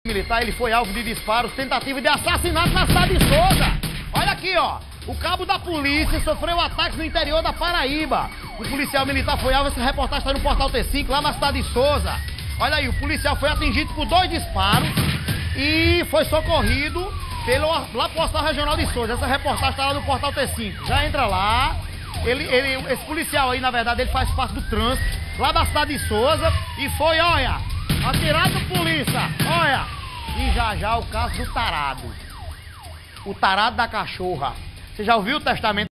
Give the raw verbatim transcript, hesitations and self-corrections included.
militar, ele foi alvo de disparos, tentativa de assassinato na cidade de Souza. Olha aqui, ó. O cabo da polícia sofreu ataques no interior da Paraíba. O policial militar foi alvo, essa reportagem está no Portal T cinco, lá na cidade de Souza. Olha aí, o policial foi atingido por dois disparos e foi socorrido pelo, lá pro Hospital Regional de Souza. Essa reportagem está lá no Portal T cinco. Já entra lá. Ele, ele, esse policial aí, na verdade, ele faz parte do trânsito, lá da cidade de Souza, e foi, olha, atirado polícia, olha. E já já o caso do tarado. O tarado da cachorra. Você já ouviu o testamento?